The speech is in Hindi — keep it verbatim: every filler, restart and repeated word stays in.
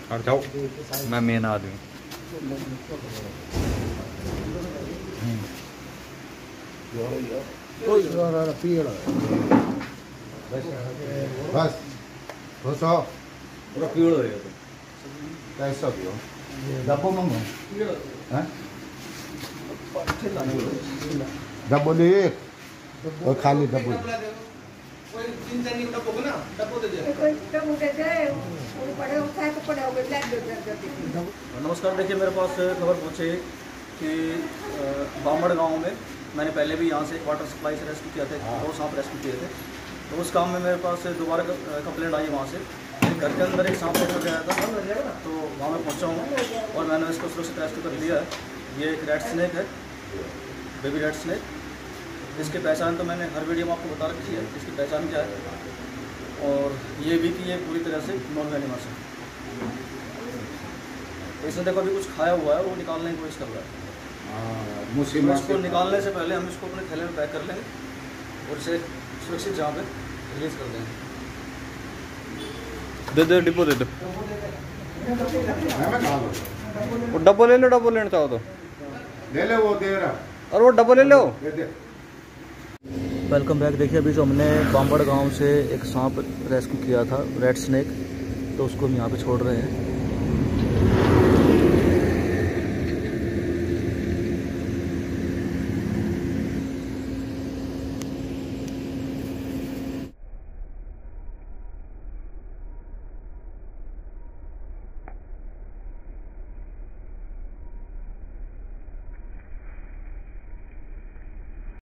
और जाओ, मैं मेन आदमी। बस दो सौ पूरा पीड़ हो गया। कैसा भी हो डब्बो मंगो डब्बो ले एक और खाली डब्बो नमस्कार। देखिए, मेरे पास खबर पहुँची कि बामड़ गांव में मैंने पहले भी यहाँ से एक वाटर सप्लाई से रेस्क्यू किया था, दो सांप रेस्क्यू किए थे। तो उस काम में मेरे पास दोबारा कंप्लेंट आई वहाँ से, घर के अंदर एक सांप लेकर गया था। तो वहाँ मैं पहुँचा हूँ और मैंने इसको सुरक्षित रेस्क्यू कर लिया है। ये एक रेड स्नेक है, बेबी रेड स्नेक। इसकी पहचान तो मैंने हर वीडियो में आपको बता रखी है, इसकी पहचान क्या है, और ये भी कि ये पूरी तरह से नॉन वेनिमस है। तो इसने देखो अभी कुछ खाया हुआ है, वो निकालने की कोशिश कर रहा है। तो इसको निकालने से पहले हम इसको अपने थैले में पैक कर लेंगे और इसे सुरक्षित जगह पे रिलीज कर देंगे। दे दे डिब्बो दे दो, वो डब्बो ले लो, डब्बो लेना चाहो तो ले ले, वो दे रहा और वो डब्बो ले लो। Welcome back. देखिए, अभी जो हमने बामड़ गांव से एक सांप रेस्क्यू किया था, रेड स्नेक, तो उसको हम यहाँ पे छोड़ रहे हैं।